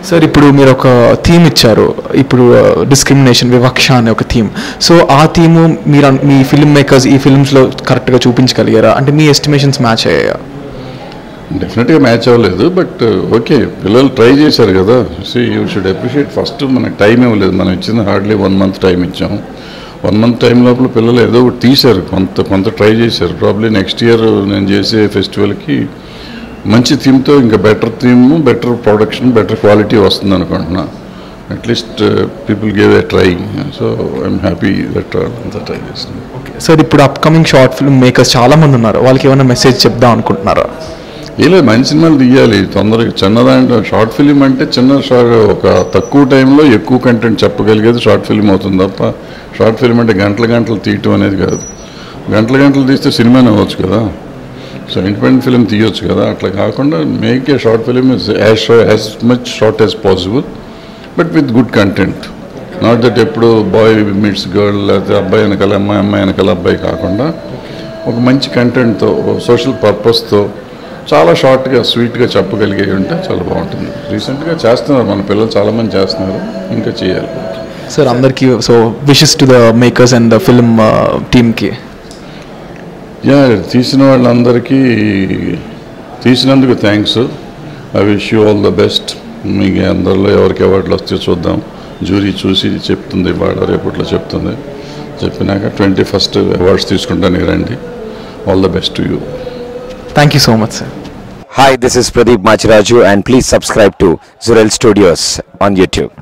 Sir ఇప్పుడు మీరు ఒక థీమ్ ఇచ్చారు, ఇప్పుడు డిస్క్రిమినేషన్, వివక్ష అనే ఒక థీమ్. సో ఆ థీము మీరు మీ ఫిల్మ్ మేకర్స్ ఈ ఫిల్మ్స్లో కరెక్ట్గా చూపించగలిగారా? అంటే మీ ఎస్టిమేషన్స్ మ్యాచ్ అయ్యాయా? డెఫినెట్గా మ్యాచ్ అవ్వలేదు, బట్ ఓకే, పిల్లలు ట్రై చేశారు కదా. You should appreciate. ఫస్ట్ మనకు టైం ఇవ్వలేదు, మనం ఇచ్చింది హార్డ్లీ 1 month టైం ఇచ్చాము. 1 month టైం లోపల పిల్లలు ఏదో ఒకటి తీశారు, కొంత ట్రై చేశారు. ప్రాబ్లీ నెక్స్ట్ ఇయర్ నేను చేసే ఫెస్టివల్కి మంచి థీమ్తో ఇంకా better theme, better production, better quality వస్తుంది అనుకుంటున్నా. At least people gave a try. So I'm happy that అంతా ట్రై చేస్తున్నాను. ఓకే సార్, ఇప్పుడు అప్కమింగ్ షార్ట్ ఫిల్మ్ మేకర్స్ చాలామంది ఉన్నారు, వాళ్ళకి ఏమైనా మెసేజ్ చెప్దాం అనుకుంటున్నారా? లేదు, మంచి సినిమాలు తీయాలి తొందరగా. చిన్నదాంట్లో షార్ట్ ఫిలిం అంటే ఒక తక్కువ టైంలో ఎక్కువ కంటెంట్ చెప్పగలిగేది షార్ట్ ఫిలిం అవుతుంది తప్ప, షార్ట్ ఫిలిం అంటే గంటలు తీయటం అనేది కాదు. గంటలు తీస్తే సినిమానే అవ్వచ్చు కదా. సో ఇండిపెండెంట్ ఫిలిం తీయొచ్చు కదా. అట్లా కాకుండా make a short film as much short as possible, but with good content. Not that ఎప్పుడు బాయ్ మీట్స్ గర్ల్, లేకపోతే అబ్బాయి వెనకాల అమ్మాయి, అమ్మాయి వెనకాల అబ్బాయి కాకుండా ఒక మంచి కంటెంట్తో, సోషల్ పర్పస్తో చాలా షార్ట్గా స్వీట్గా చెప్పగలిగే ఉంటే చాలా బాగుంటుంది. రీసెంట్గా చేస్తున్నారు మన పిల్లలు, చాలామంది చేస్తున్నారు, ఇంకా చేయాలి. సార్ అందరికీ so wishes to the makers and the film టీమ్కి. తీసిన వాళ్ళందరికీ తీసినందుకు thanks. I wish you all the best. మీకు అందరిలో ఎవరికి అవార్డులు వస్తే చూద్దాం. జ్యూరీ చూసి చెప్తుంది, వాళ్ళ రేపట్లో చెప్తుంది. చెప్పినాక 21st అవార్డ్స్ తీసుకుంటానికి రండి. All the best to you. Thank you so much, sir. Hi, this is Pradeep Machiraju and please subscribe to Zurel Studios on YouTube.